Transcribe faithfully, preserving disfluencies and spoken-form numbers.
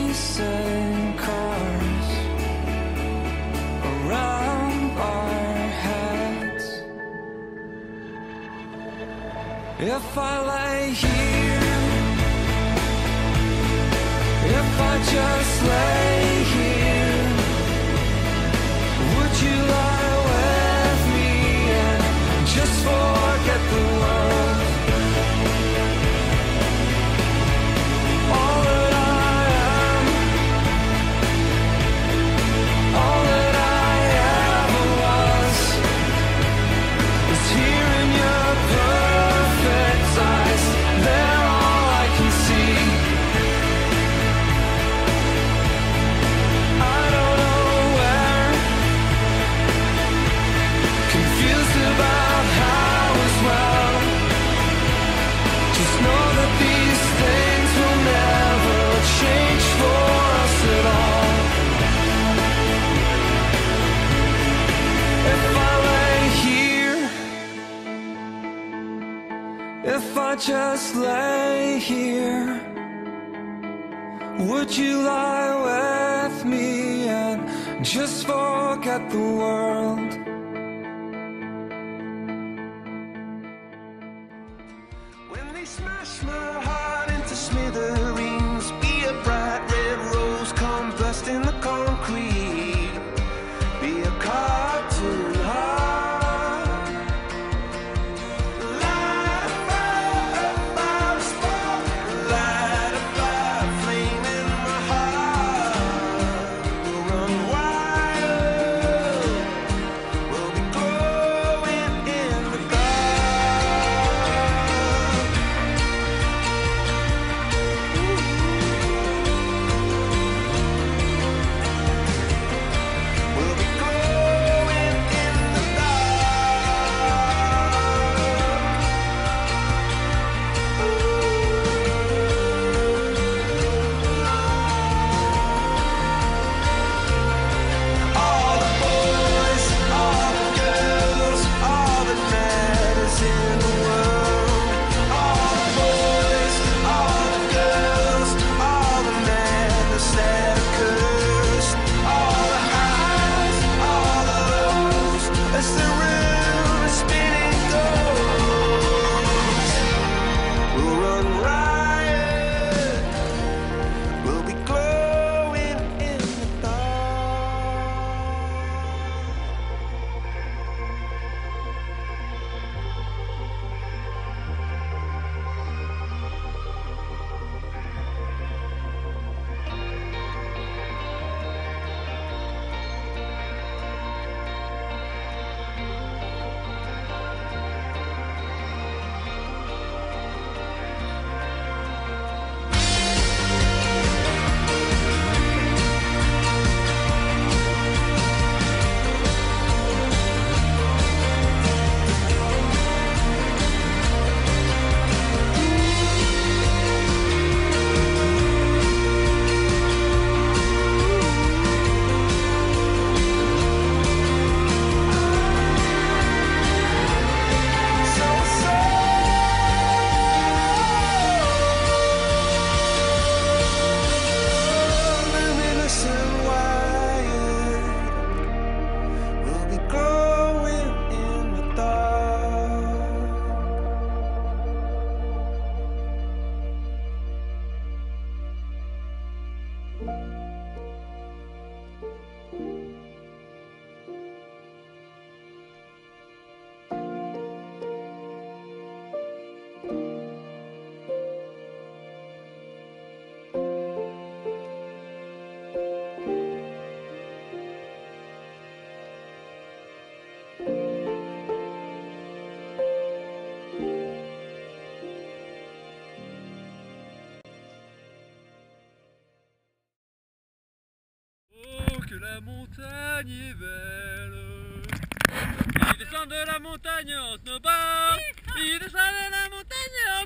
racing cars around our heads. If I lay here, if I just lay here, would you lie with me and just forget the world? All that I am, all that I ever was, is here in your perfect eyes. They're all I can see. I don't know where, confused about how as well. Just know that these things will never change for us at all. If I lay here, if I just lay here, would you lie with me and just forget the world? When they smash my heart into smithereens, be a bright red rose come busting the concrete, be a cartoon heart. Light a fire, fire, a spark, light a fire, flame in my heart. We'll run wild, we'll be glowing in the dark. We'll be glowing in the all the boys, all the girls, all that matters in the world. All the boys, all the girls, all the madness that occurs. All the highs, all the lows, as the room is spinning goes. We'll run riot, we'll be glowing in the dark. Luminous and wired, we'll be glowing in the dark. Oh, que la montagne est belle. Il descend de la montagne en snowboard. Il descend de la montagne en